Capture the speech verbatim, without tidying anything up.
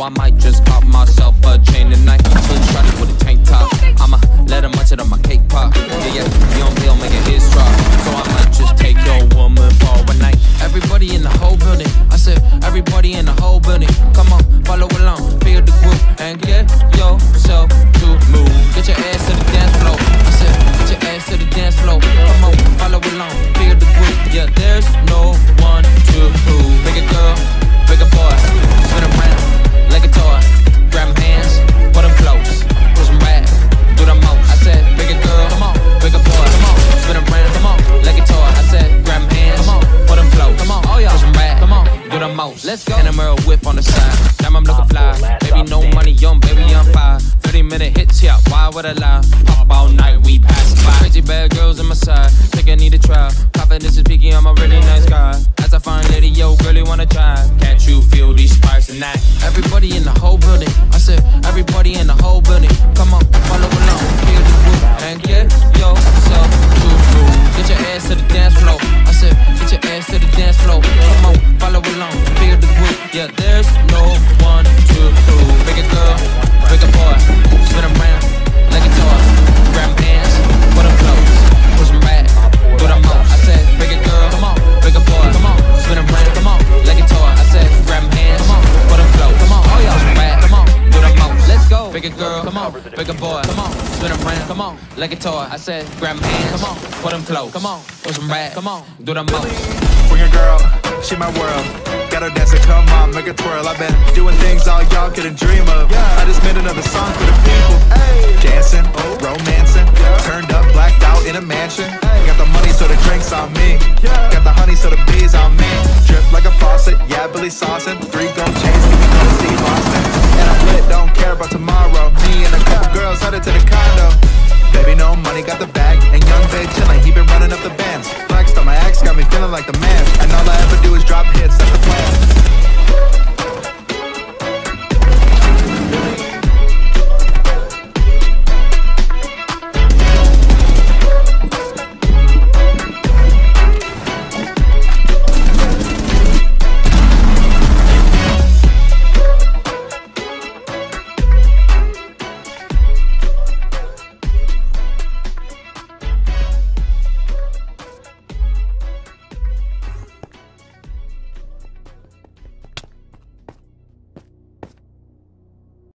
I might just pop myself a chain tonight. Slim shawty with a tank top. I'ma let her munch it on my cake pop. Yeah, yeah, young Bill make it his drop. So I might just take your woman for one night. Everybody in the whole building, I said everybody in the whole building. Come on, follow along, feel the groove, and get yourself to move. Get your ass to the dance floor. I said, get your ass to the dance floor. Come on, follow along, feel the groove. Yeah, there's no one to prove. Big a girl, big a boy, spin around like a toy. Grab them hands, put them close, push them back, do the most. I said, big a girl, come on, big a boy, come on, spin around, come on, like a toy. I said, grab them hands, come on, put them close, come on, oh yeah, push them back, come on, do the most. Let's go. And a mirror whip on the side. Now I'm looking fly. Baby, no money, young baby, I'm fire. thirty minute hits, yeah, why would I lie? Pop all night, we pass by. Crazy bad girls on my side, think I need a try. Confidence is peaking, I'm a really nice guy. As I find lady, yo, girl, you wanna try? Can't you feel these sparks tonight? Everybody in the whole building, I said, everybody in the whole building. Come on, follow along, feel the groove, and get yourself to move. Get your ass to the dance floor. I said, get your ass to the dance floor. Come on, follow along, feel the groove. Yeah, there's no one to prove. Big a girl, big a boy, spin around like a toy. Grab hands, put them close, push them back, do the most. I said, big a girl, come on, big a boy, come on, spin around, come on, like a toy. I said, grab hands, come on, put them close, come on, oh yeah, push them back, come on, do the most. Let's go. Big a girl, come on, big a boy, come on, spin around, come on, like a toy. I said, grab hands, come on, put them close, come on, push them back, come on, do the most. Bring a girl, she my world. Got her dancing, come on, make her twirl. I've been doing things all y'all couldn't dream of. I just made another song for the people. Dancing, romancing, turned up, blacked out in a mansion. Got the money so the drinks on me. Got the honey so the bees on me. Drip like a faucet, yeah, Billy saucing.